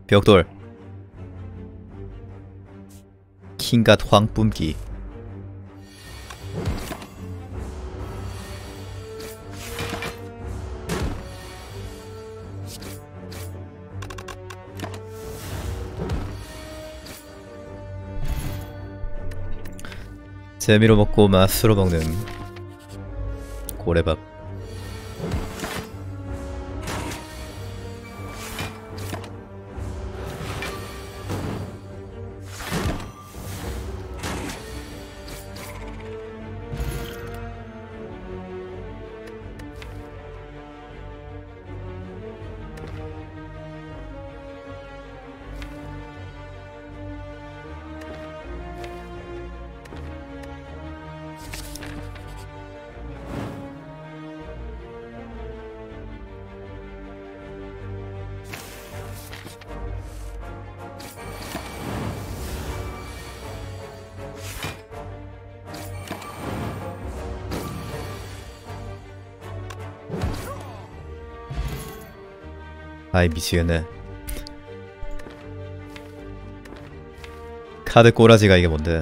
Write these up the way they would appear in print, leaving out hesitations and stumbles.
벽돌. 킹갓 황뿜기. 재미로 먹고 맛으로 먹는 고래밥. 아이 미치겠네. 카드 꼬라지가 이게 뭔데.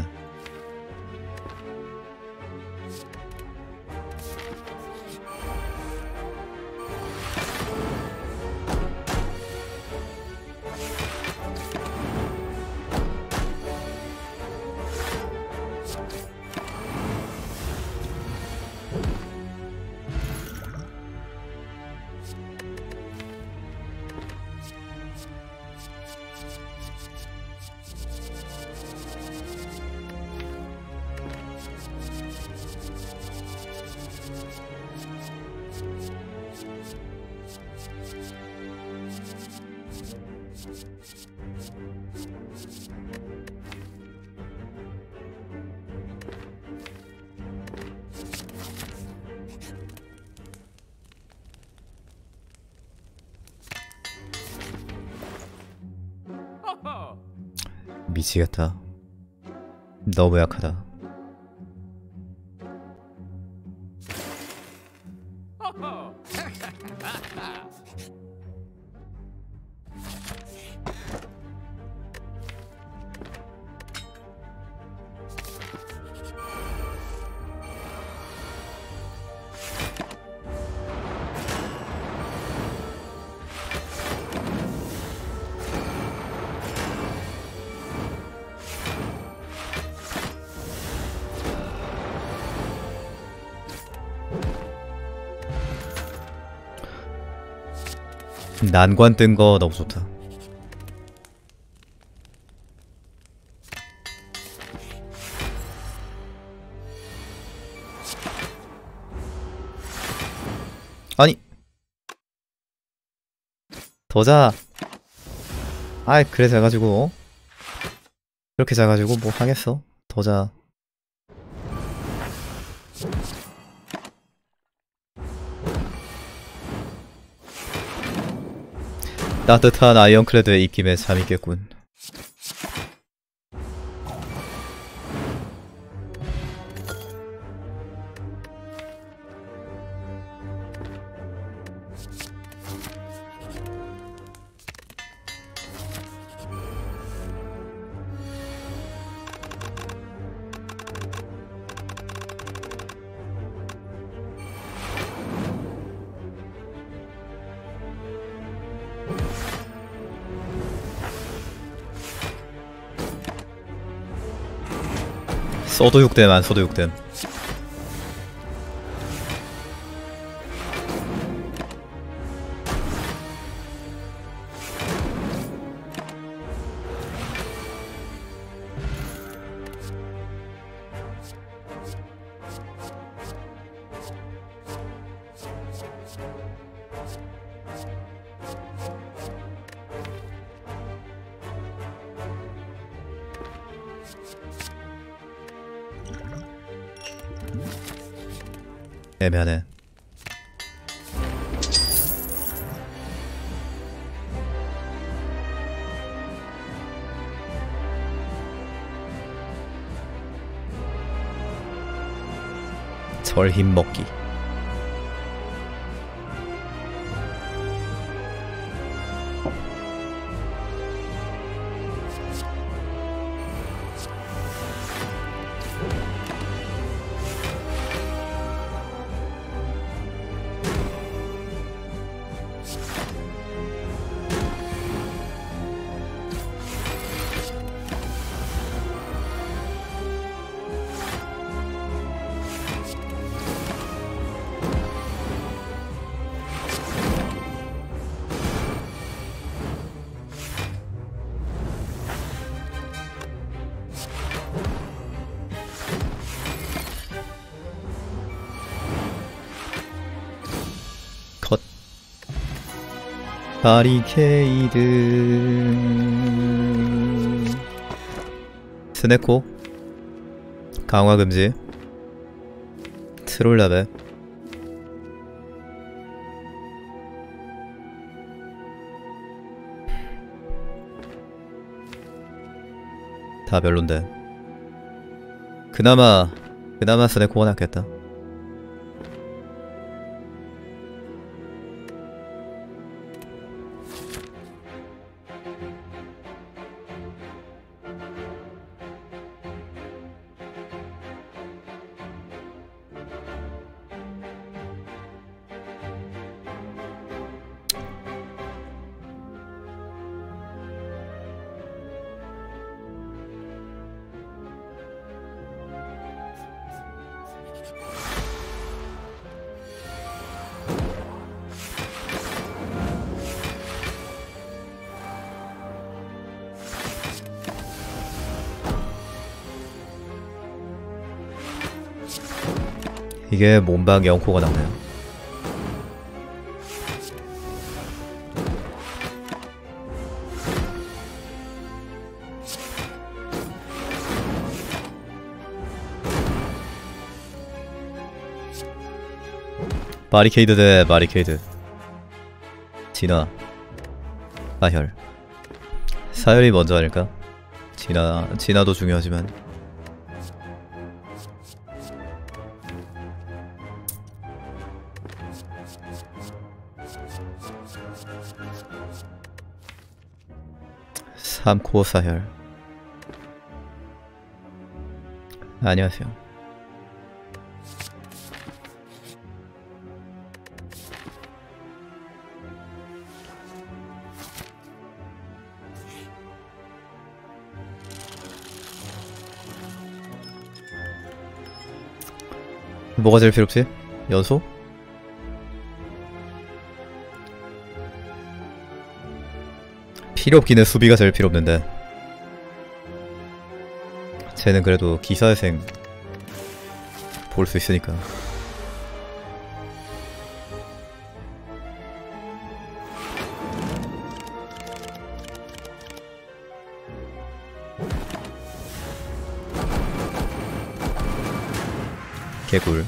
미치겠다. 너무 약하다. 난관 뜬 거 너무 좋다. 아니 더자. 아이 그래 작아지고 그렇게 작아지고 뭐 하겠어. 더자. 따뜻한 아이언클레드의 입김에 잠이 깼군. 써도 6댐 안 써도 6댐. 애매하네. 절힘 먹기. 바리케이드. 스네코 강화 금지. 트롤라베. 다 별론데. 그나마 스네코가 낫겠다. 이게 몸박 0코가 나오네요. 바리케이드 대 바리케이드. 진화 사혈. 사혈이 먼저 아닐까? 진화도 중요하지만. 삼코어 사혈. 안녕하세요. 뭐가 제일 필요 없지? 연소? 필요 없긴 해. 수비가 제일 필요 없는데. 쟤는 그래도 기사회생 볼 수 있으니까. 개꿀.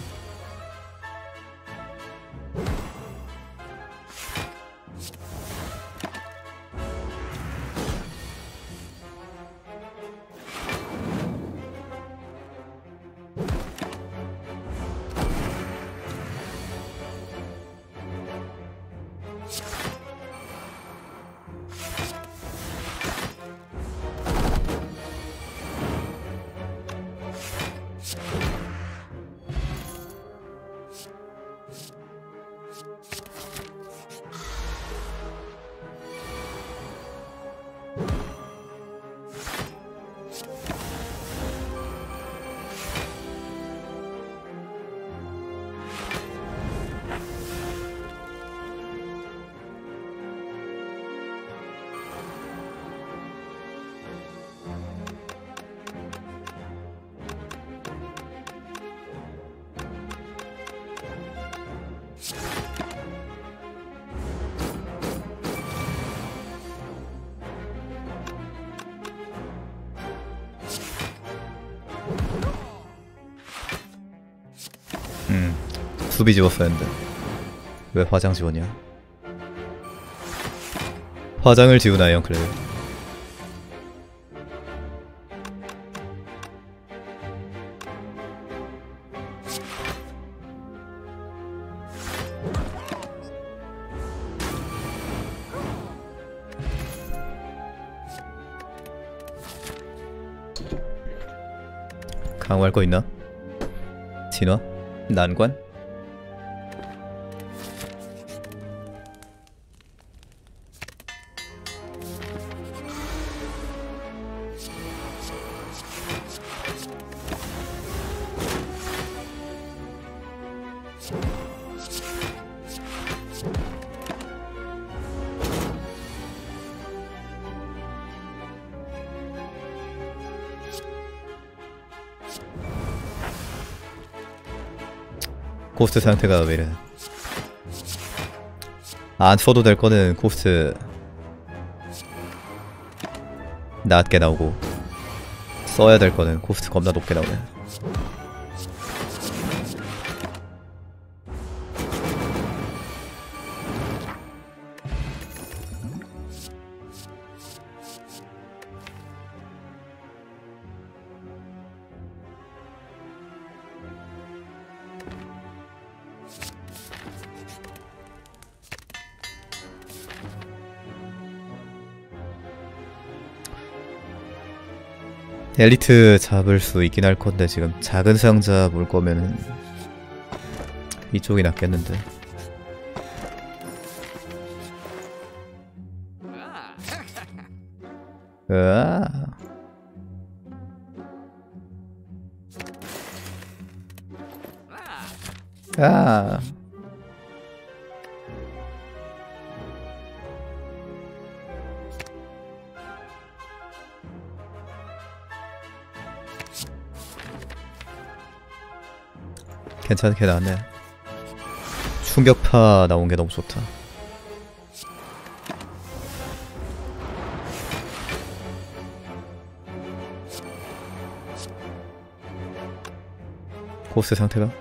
수비 집었어야 했는데 왜 화장 지웠냐? 화장을 지운 아이언클레드. 강화할 거 있나? 진화? 난관? 고스트 상태가 왜 이래. 안 써도 될 거는 코스트 낮게 나오고 써야 될 거는 코스트 겁나 높게 나오네. 엘리트 잡을 수 있긴 할 건데 지금 작은 상자 볼 거면은 이쪽이 낫겠는데. 으아. 아. 괜찮게 나왔네. 충격파 나온 게 너무 좋다. 코스 상태가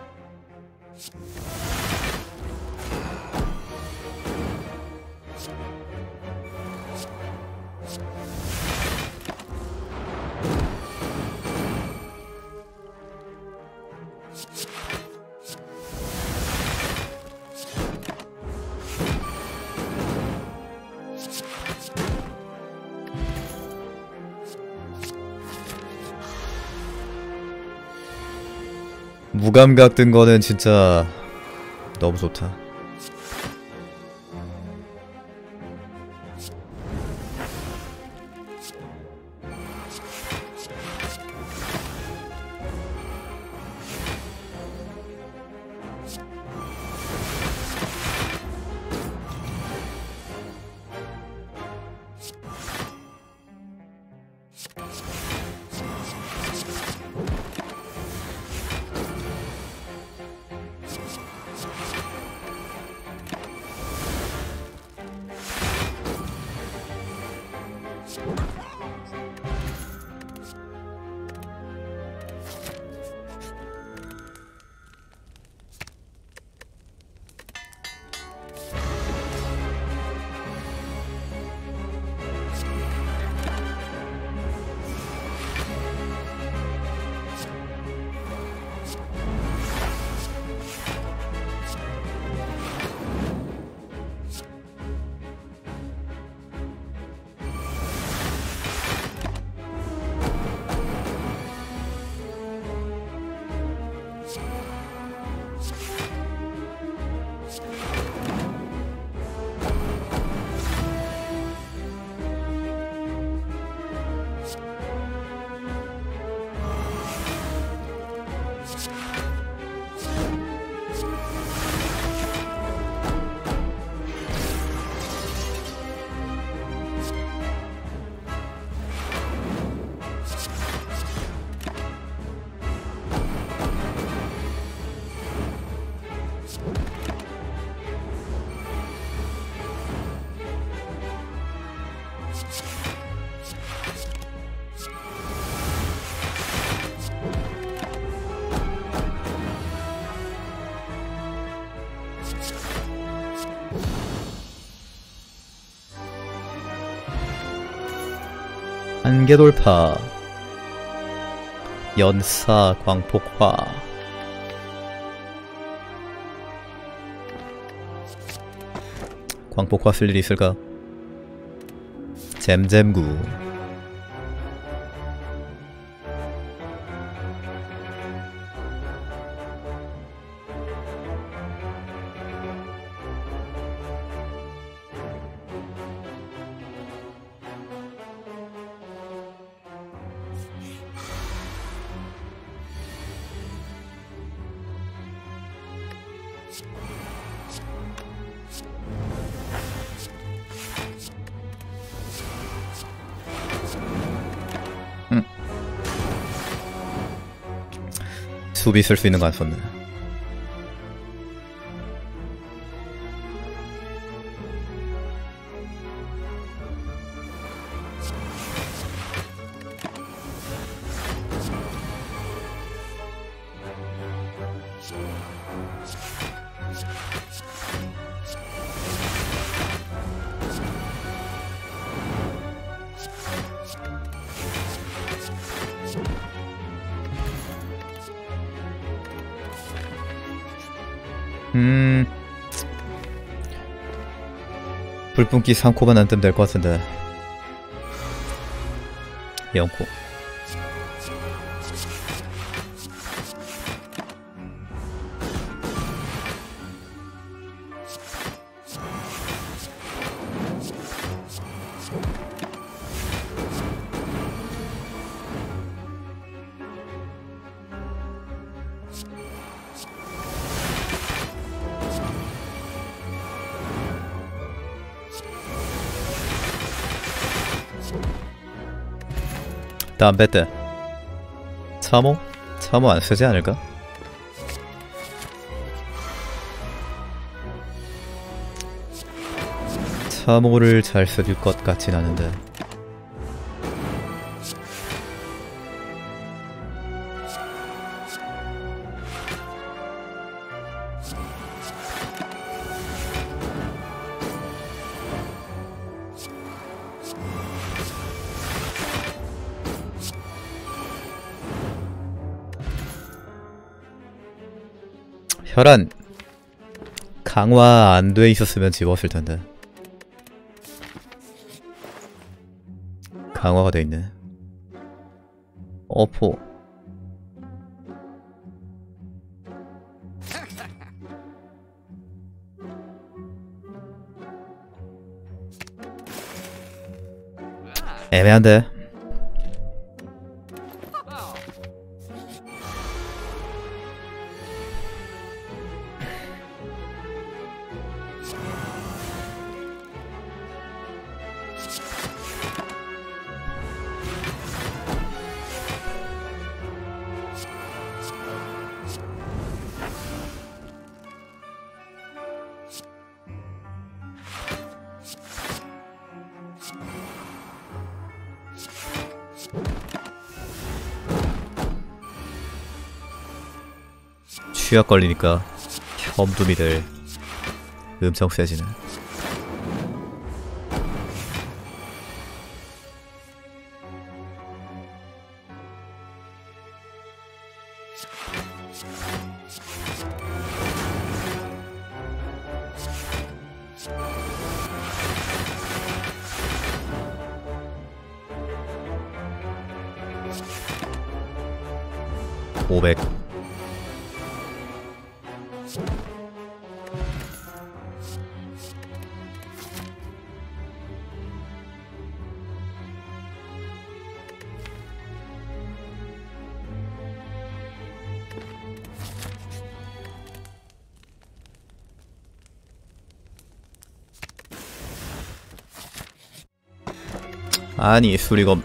무감각 뜬 거는 진짜 너무 좋다. 한계 돌파. 연사 광폭화. 광폭화 쓸 일이 있을까? 잼잼구. 수비 쓸 수 있는 거 안 썼네. 불뿜기 3코만 안 뜨면 될 것 같은데. 0코. 다음 배트 참호? 참호 안 쓰지 않을까? 참호를 잘 쓸 것 같진 않은데. 혈안 강화 안 돼 있었으면 집었을 텐데. 강화가 돼 있네. 어포. 애매한데. 취약 걸리니까 혐두미들 엄청 세지네. (500) 아니 수리검.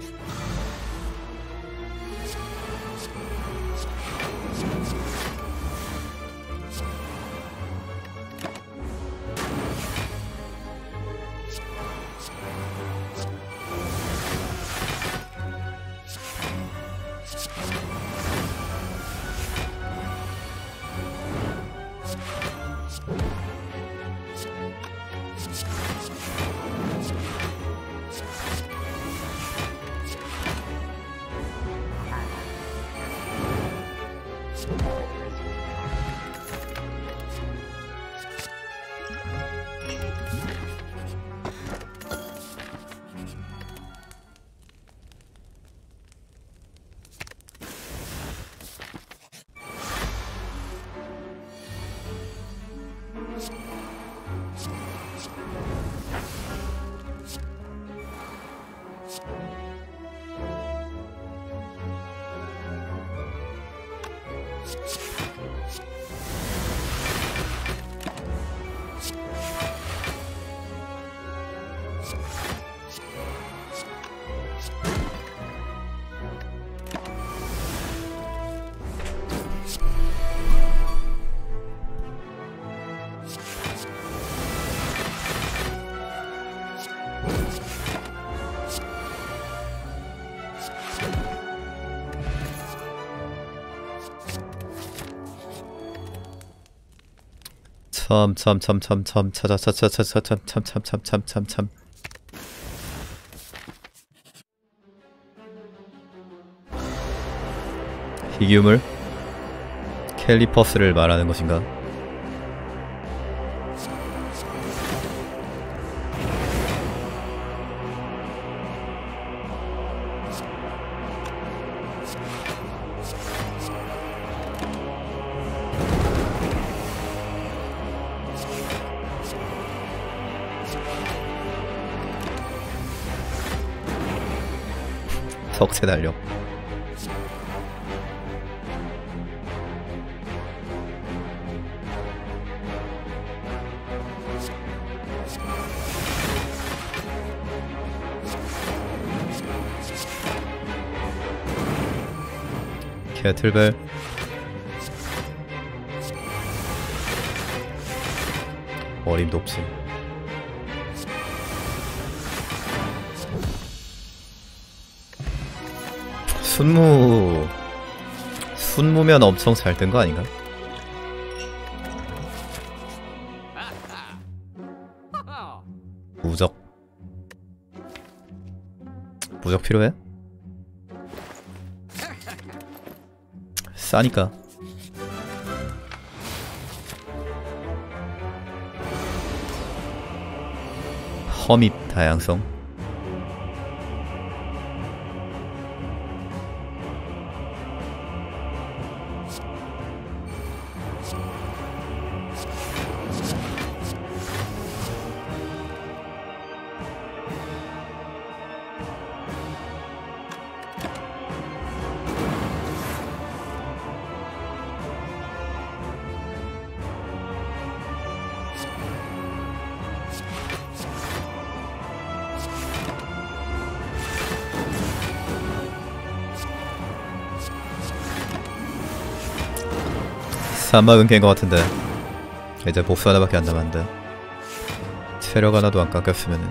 참 희귀유물? 캘리퍼스를 말하는 것인가? 석쇠 달력. 캐틀벨. 어림 높지. 순무면 엄청 잘 뜬 거 아닌가? 무적 필요해? 싸니까. 허밋 다양성. 산막은 깬 것 같은데 이제 보스 하나밖에 안 남았는데 체력 하나도 안 깎였으면은.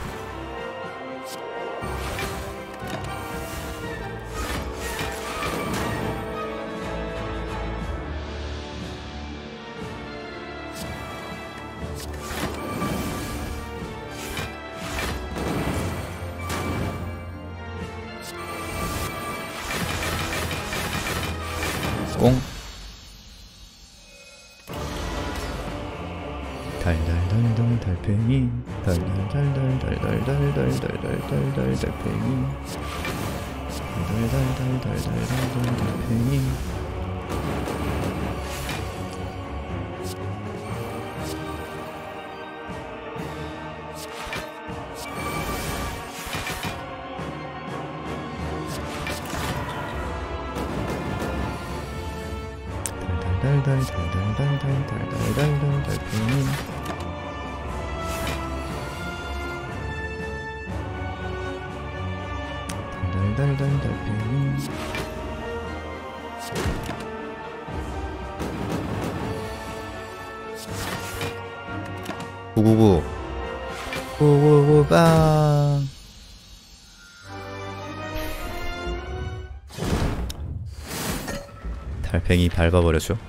꽁. 달달달달 달팽이 달달달달달달달달달달달 달팽이 달달달달달달달 달팽이. 달달달달달달달달달달 달팽이. 달달달달 달팽이. 구구구 구구구 빵. 달팽이 밟아버려줘.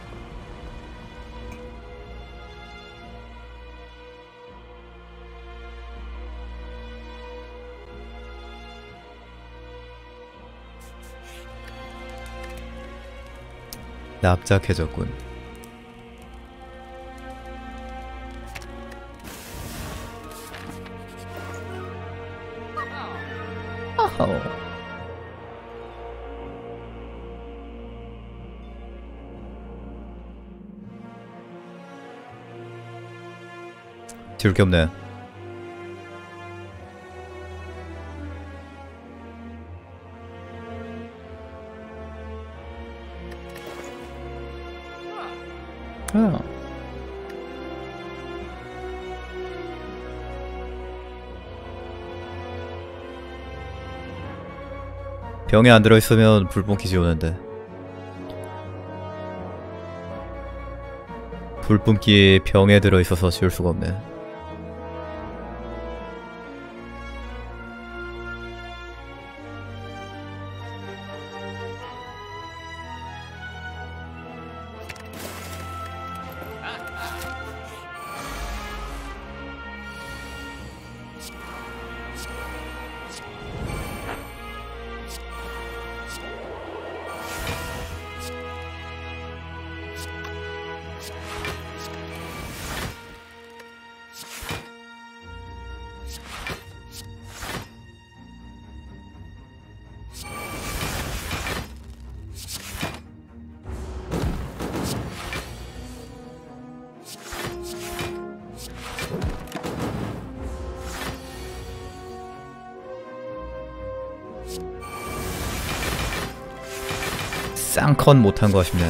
납작해졌군. 아하오. 지울 게 없네. 병에 안 들어있으면 불뽕 기지 오는데 불뿜기 병에 들어있어서 지울 수가 없네. 쌍컨 못한 거 싶네.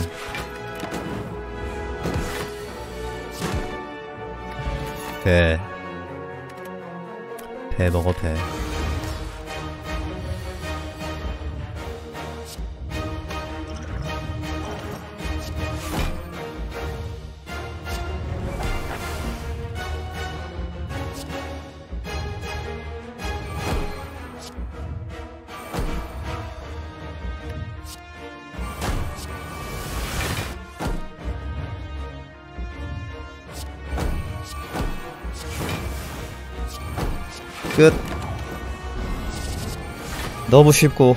배 먹어 배. 끝. 너무 쉽고.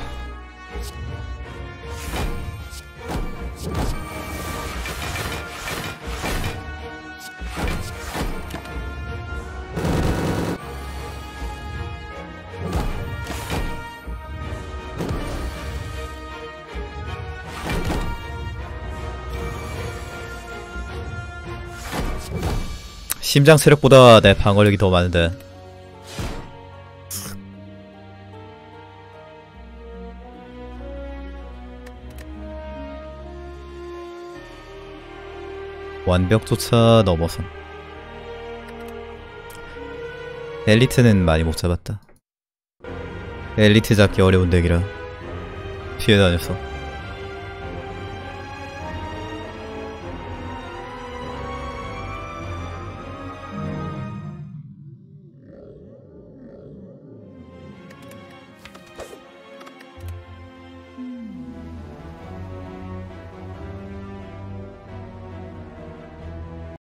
심장 체력보다 내 방어력이 더 많은데. 완벽조차 넘어선. 엘리트는 많이 못 잡았다. 엘리트 잡기 어려운 덱이라 피해 다녔어.